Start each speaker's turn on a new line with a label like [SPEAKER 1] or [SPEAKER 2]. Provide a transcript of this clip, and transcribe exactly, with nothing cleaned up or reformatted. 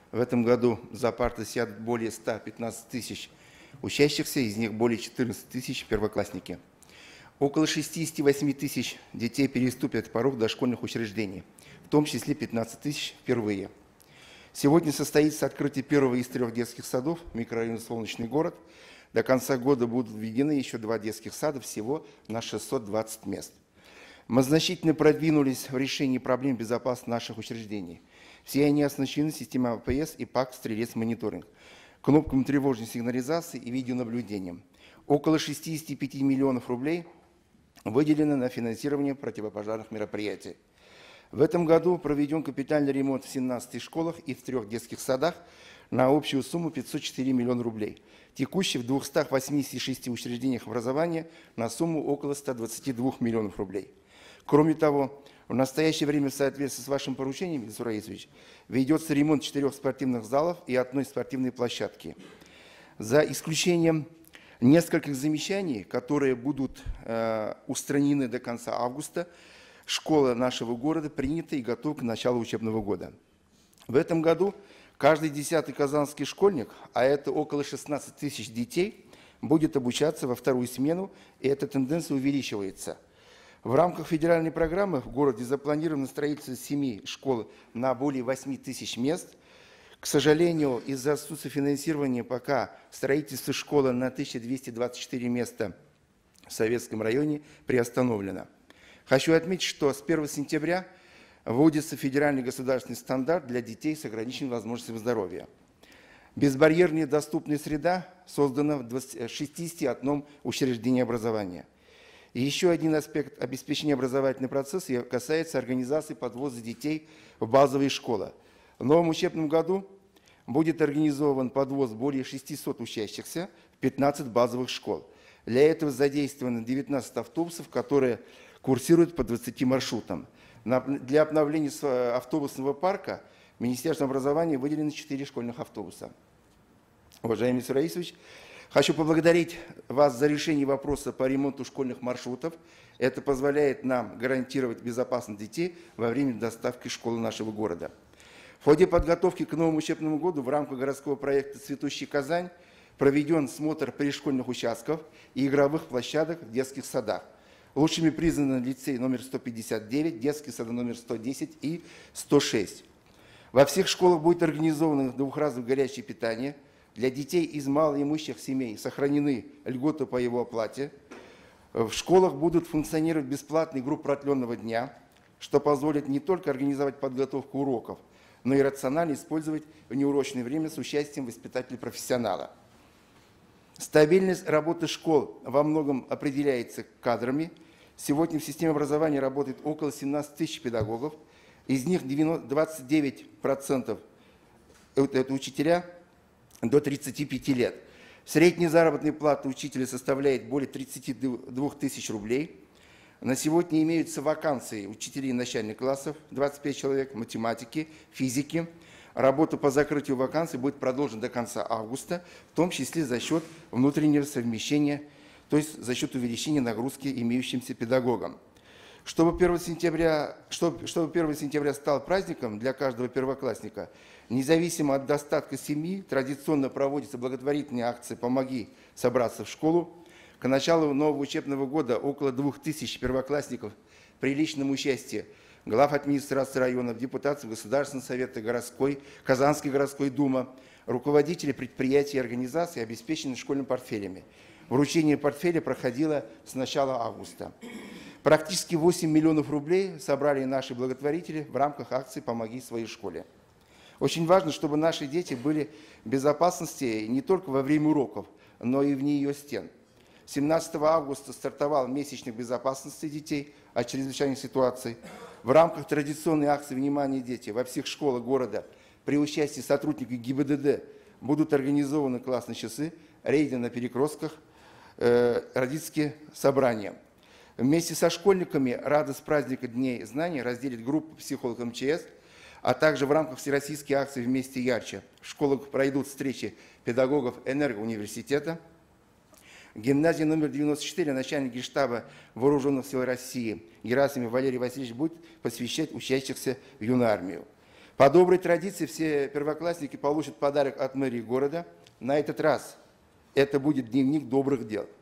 [SPEAKER 1] В этом году за парты сядут более ста пятнадцати тысяч учащихся, из них более четырнадцати тысяч первоклассники. Около шестидесяти восьми тысяч детей переступят порог дошкольных учреждений, в том числе пятнадцать тысяч впервые. Сегодня состоится открытие первого из трех детских садов микрорайона «Солнечный город». До конца года будут введены еще два детских сада, всего на шестьсот двадцать мест. Мы значительно продвинулись в решении проблем безопасности наших учреждений. Все они оснащены системой А П С и ПАК «Стрелец-мониторинг», кнопками тревожной сигнализации и видеонаблюдением. Около шестидесяти пяти миллионов рублей выделено на финансирование противопожарных мероприятий. В этом году проведен капитальный ремонт в семнадцати школах и в трех детских садах на общую сумму пятьсот четыре миллиона рублей. Текущий в двухстах восьмидесяти шести учреждениях образования на сумму около ста двадцати двух миллионов рублей. Кроме того, в настоящее время в соответствии с вашим поручением, Ильсур Раисович, ведется ремонт четырех спортивных залов и одной спортивной площадки. За исключением нескольких замечаний, которые будут э, устранены до конца августа, школа нашего города принята и готова к началу учебного года. В этом году каждый десятый казанский школьник, а это около шестнадцати тысяч детей, будет обучаться во вторую смену, и эта тенденция увеличивается. В рамках федеральной программы в городе запланировано строительство семи школ на более восьми тысяч мест. К сожалению, из-за отсутствия финансирования пока строительство школы на тысячу двести двадцать четыре места в Советском районе приостановлено. Хочу отметить, что с первого сентября вводится федеральный государственный стандарт для детей с ограниченными возможностями здоровья. Безбарьерная доступная среда создана в шестидесяти одном учреждении образования. И еще один аспект обеспечения образовательного процесса касается организации подвоза детей в базовые школы. В новом учебном году будет организован подвоз более шестисот учащихся в пятнадцать базовых школ. Для этого задействовано девятнадцать автобусов, которые курсируют по двадцати маршрутам. Для обновления автобусного парка Министерством образования выделено четыре школьных автобуса. Уважаемый Ильсур Раисович, хочу поблагодарить вас за решение вопроса по ремонту школьных маршрутов. Это позволяет нам гарантировать безопасность детей во время доставки школы нашего города. В ходе подготовки к новому учебному году в рамках городского проекта «Цветущая Казань» проведен смотр пришкольных участков и игровых площадок в детских садах. Лучшими признаны лицей номер сто пятьдесят девять, детский сад номер сто десять и сто шесть. Во всех школах будет организовано двухразовое горячее питание. Для детей из малоимущих семей сохранены льготы по его оплате. В школах будут функционировать бесплатные группы продленного дня, что позволит не только организовать подготовку уроков, но и рационально использовать внеурочное время с участием воспитателя-профессионала. Стабильность работы школ во многом определяется кадрами. Сегодня в системе образования работает около семнадцати тысяч педагогов, из них двадцать девять процентов это учителя до тридцати пяти лет. Средняя заработная плата учителя составляет более тридцати двух тысяч рублей. На сегодня имеются вакансии учителей начальных классов, двадцать пять человек, математики, физики. Работа по закрытию вакансий будет продолжена до конца августа, в том числе за счет внутреннего совмещения, то есть за счет увеличения нагрузки имеющимся педагогам. Чтобы первого сентября, чтобы, чтобы первого сентября стал праздником для каждого первоклассника, независимо от достатка семьи, традиционно проводится благотворительная акция «Помоги собраться в школу». К началу нового учебного года около двух тысяч первоклассников при личном участии глав администрации районов, депутатов Государственного совета, городской, Казанской городской думы, руководители предприятий и организаций обеспечены школьными портфелями. Вручение портфеля проходило с начала августа. Практически восемь миллионов рублей собрали наши благотворители в рамках акции «Помоги своей школе». Очень важно, чтобы наши дети были в безопасности не только во время уроков, но и вне ее стен. семнадцатого августа стартовал месячник безопасности детей от чрезвычайных ситуаций. В рамках традиционной акции «Внимание, дети» во всех школах города при участии сотрудников Г И Б Д Д будут организованы классные часы, рейды на перекрестках, э, родительские собрания. Вместе со школьниками радость праздника Дней знаний разделит группа психологов М Ч С, а также в рамках всероссийской акции «Вместе ярче» в школах пройдут встречи педагогов Энергоуниверситета. Гимназия номер девяносто четыре, начальник Генштаба Вооруженных сил России Герасимов Валерий Васильевич будет посвящать учащихся в юную армию. По доброй традиции все первоклассники получат подарок от мэрии города. На этот раз это будет дневник добрых дел.